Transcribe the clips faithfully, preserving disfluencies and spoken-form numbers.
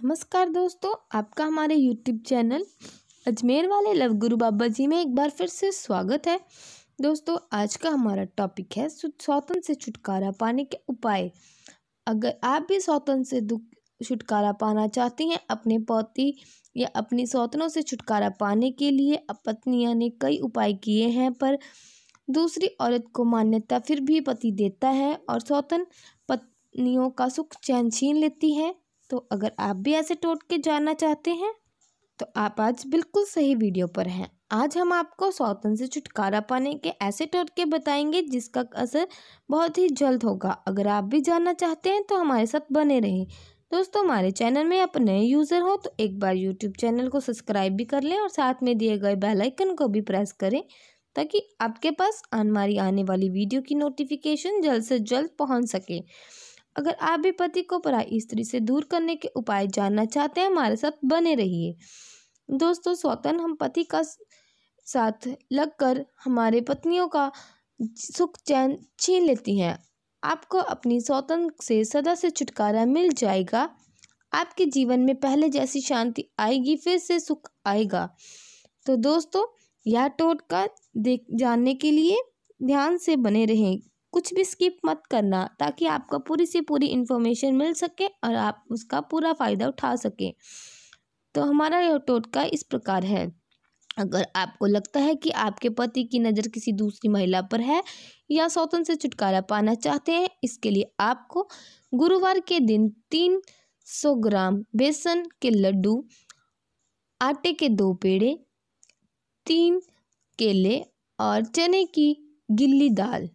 नमस्कार दोस्तों, आपका हमारे यूट्यूब चैनल अजमेर वाले लव गुरु बाबा जी में एक बार फिर से स्वागत है। दोस्तों, आज का हमारा टॉपिक है सौतन से छुटकारा पाने के उपाय। अगर आप भी सौतन से दुख छुटकारा पाना चाहती हैं, अपने पति या अपनी सौतनों से छुटकारा पाने के लिए पत्नियां ने कई उपाय किए हैं, पर दूसरी औरत को मान्यता फिर भी पति देता है और सौतन पत्नियों का सुख चैन छीन लेती है। तो अगर आप भी ऐसे टोटके जानना चाहते हैं तो आप आज बिल्कुल सही वीडियो पर हैं। आज हम आपको सौतन से छुटकारा पाने के ऐसे टोटके बताएंगे जिसका असर बहुत ही जल्द होगा। अगर आप भी जानना चाहते हैं तो हमारे साथ बने रहें। दोस्तों, हमारे चैनल में आप नए यूज़र हो तो एक बार यूट्यूब चैनल को सब्सक्राइब भी कर लें और साथ में दिए गए बेल आइकन को भी प्रेस करें ताकि आपके पास हमारी आने वाली वीडियो की नोटिफिकेशन जल्द से जल्द पहुंच सके। अगर आप भी पति को पराई स्त्री से दूर करने के उपाय जानना चाहते हैं, हमारे साथ बने रहिए। दोस्तों, सौतन हम पति का साथ लगकर हमारे पत्नियों का सुख चैन छीन लेती हैं। आपको अपनी सौतन से सदा से छुटकारा मिल जाएगा। आपके जीवन में पहले जैसी शांति आएगी, फिर से सुख आएगा। तो दोस्तों, यह टोटका देख जानने के लिए ध्यान से बने रहें, कुछ भी स्किप मत करना ताकि आपको पूरी से पूरी इन्फॉर्मेशन मिल सके और आप उसका पूरा फ़ायदा उठा सकें। तो हमारा यह टोटका इस प्रकार है। अगर आपको लगता है कि आपके पति की नज़र किसी दूसरी महिला पर है या सौतन से छुटकारा पाना चाहते हैं, इसके लिए आपको गुरुवार के दिन तीन सौ ग्राम बेसन के लड्डू, आटे के दो पेड़े, तीन केले और चने की गिल्ली दाल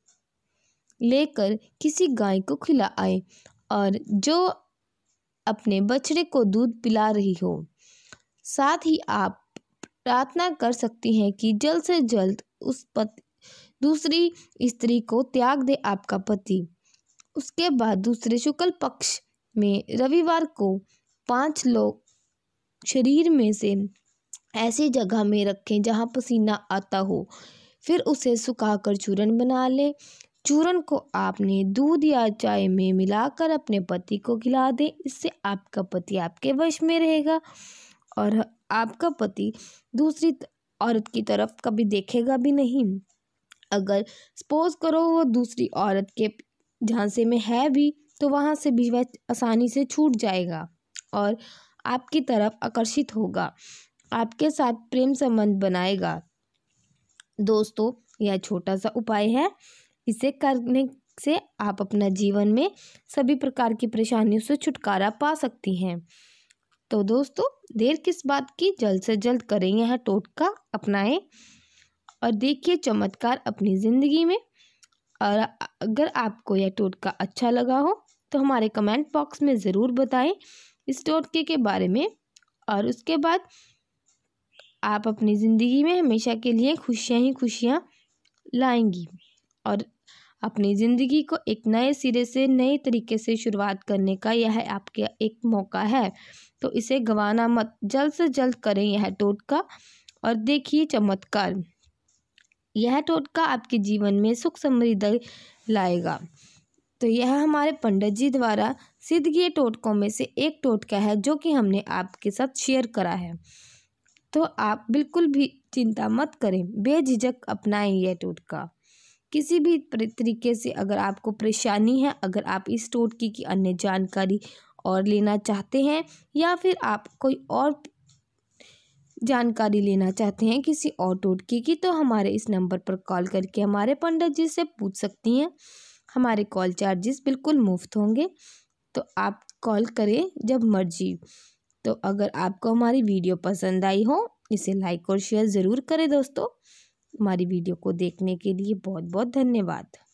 लेकर किसी गाय को खिलाएं और जो अपने बछड़े को दूध पिला रही हो। साथ ही आप प्रार्थना कर सकती हैं कि जल्द से जल्द उस पति दूसरी स्त्री को त्याग दे आपका पति। उसके बाद दूसरे शुक्ल पक्ष में रविवार को पांच लोग शरीर में से ऐसी जगह में रखें जहां पसीना आता हो, फिर उसे सुखाकर चूर्ण बना लें। चूर्ण को आपने दूध या चाय में मिलाकर अपने पति को खिला दें। इससे आपका पति आपके वश में रहेगा और आपका पति दूसरी औरत की तरफ कभी देखेगा भी नहीं। अगर सपोज करो वो दूसरी औरत के झांसे में है भी तो वहाँ से भी वह आसानी से छूट जाएगा और आपकी तरफ आकर्षित होगा, आपके साथ प्रेम संबंध बनाएगा। दोस्तों, यह छोटा सा उपाय है। इसे करने से आप अपना जीवन में सभी प्रकार की परेशानियों से छुटकारा पा सकती हैं। तो दोस्तों, देर किस बात की, जल्द से जल्द करें यह टोटका, अपनाएं और देखिए चमत्कार अपनी ज़िंदगी में। और अगर आपको यह टोटका अच्छा लगा हो तो हमारे कमेंट बॉक्स में ज़रूर बताएं इस टोटके के बारे में। और उसके बाद आप अपनी ज़िंदगी में हमेशा के लिए खुशियाँ ही खुशियाँ लाएंगी और अपनी ज़िंदगी को एक नए सिरे से नए तरीके से शुरुआत करने का यह आपके एक मौका है। तो इसे गंवाना मत, जल्द से जल्द करें यह टोटका और देखिए चमत्कार। यह टोटका आपके जीवन में सुख समृद्धि लाएगा। तो यह हमारे पंडित जी द्वारा सिद्ध किए टोटकों में से एक टोटका है जो कि हमने आपके साथ शेयर करा है। तो आप बिल्कुल भी चिंता मत करें, बेझिझक अपनाएं यह टोटका। किसी भी तरीके से अगर आपको परेशानी है, अगर आप इस टोटके की अन्य जानकारी और लेना चाहते हैं या फिर आप कोई और जानकारी लेना चाहते हैं किसी और टोटके की, तो हमारे इस नंबर पर कॉल करके हमारे पंडित जी से पूछ सकती हैं। हमारे कॉल चार्जेस बिल्कुल मुफ्त होंगे, तो आप कॉल करें जब मर्जी। तो अगर आपको हमारी वीडियो पसंद आई हो, इसे लाइक और शेयर ज़रूर करें। दोस्तों, हमारी वीडियो को देखने के लिए बहुत बहुत धन्यवाद।